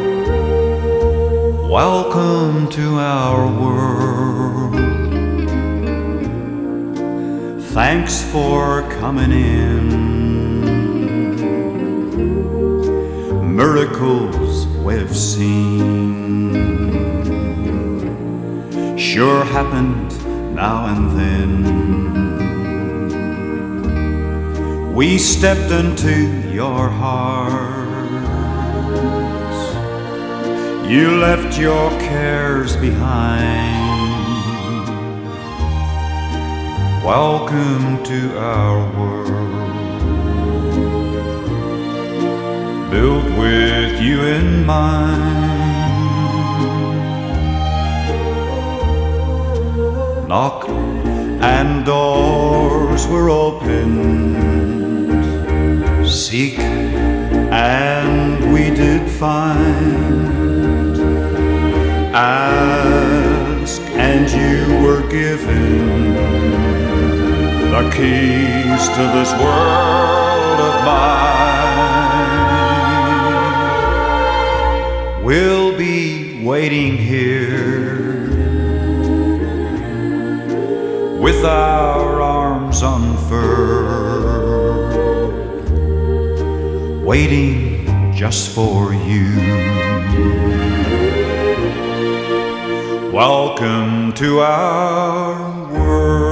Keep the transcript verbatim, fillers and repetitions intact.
Welcome to our world. Thanks for coming in. Miracles we've seen sure happened now and then. We stepped into your hearts. You left your cares behind. Welcome to our world, built with you in mind. Knock and doors were opened. Seek and we did find. Ask and you were given the keys to this world of mine. We'll be waiting here with our arms unfurled, waiting just for you. Welcome to our world.